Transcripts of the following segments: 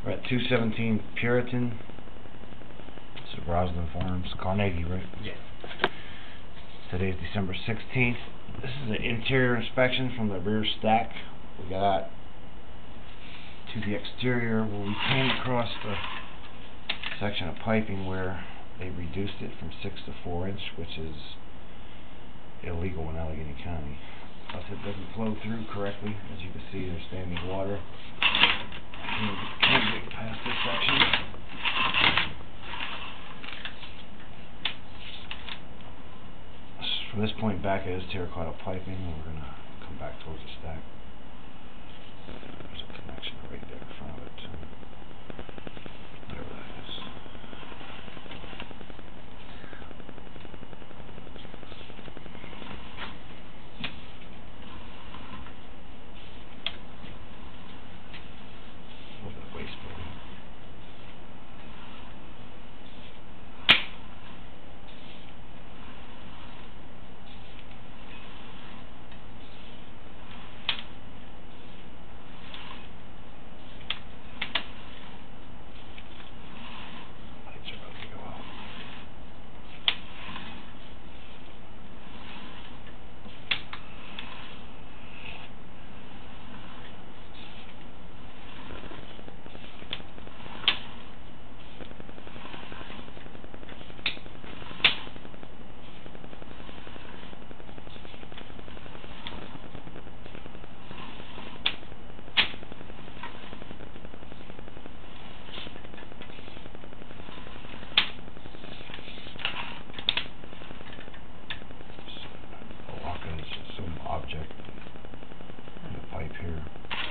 We're at 217 Puritan. This is Roslyn Farms, Carnegie, right? Yeah. Today's December 16th. This is an interior inspection from the rear stack. We got to the exterior where we came across the section of piping where they reduced it from 6 to 4 inch, which is illegal in Allegheny County. Plus it doesn't flow through correctly. As you can see, there's standing water. Can't get past this section. From this point back, it is terracotta piping, and we're going to come back towards the stack. There's a connection right there in front of it, too. Whatever that is. A little bit of waste building. Some object in the pipe here.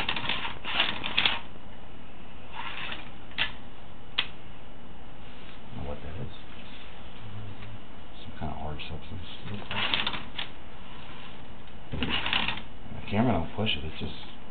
I don't know what that is. Some kind of hard substance. The camera don't push it, it's just